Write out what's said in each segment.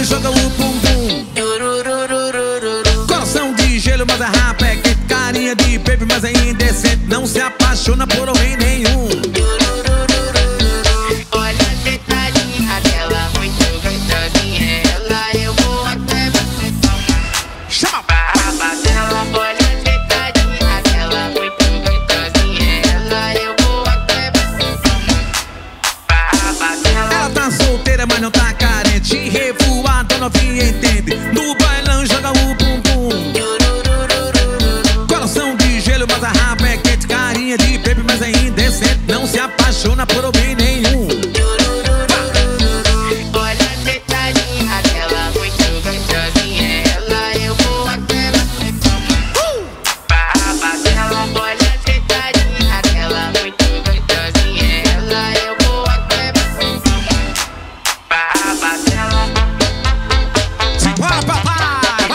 joga o bumbum. Coração de gelo, mas é rapa, é quente. Carinha de baby, mas é indecente. Não se apaixona por homem nenhum. Olha a detalhinha dela, muito gostosinha. Ela eu vou até Chama! barba dela. Olha a detalhinha dela, muito gostosinha. Ela eu vou até barba dela. Ela tá solteira, mas não tá carente. Revoada, novinha entende. No bailão joga o bumbum. Coração de gelo, mas a rapa é quente. Carinha de baby, mas é indecente. Não se apaixona por homem nenhum. Olha a detalhinha dela, muito gostosinha. Ela eu vou até barba dela. Olha a detalhinha dela, muito gostosinha. Ela eu vou até barba dela. Simbora, papai!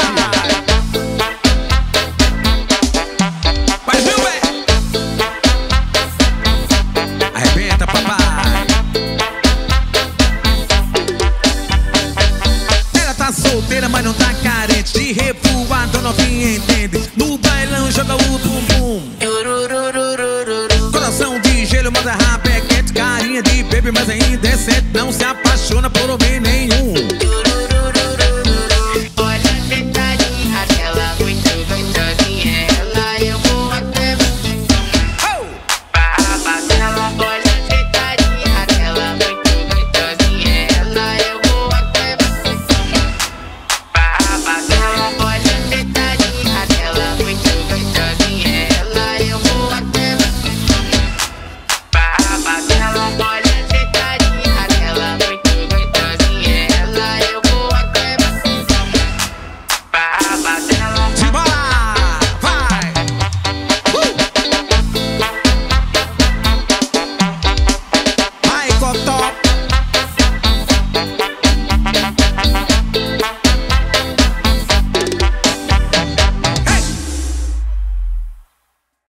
Vai, viu, véi? Arrebenta, papai! Ela tá solteira, mas não tá carente. De revoada, novinha entende. No bailão joga o bumbum. Coração de gelo, mas a rapa é quente. Carinha de baby, mas é indecente. Não se apaixona por homem nenhum.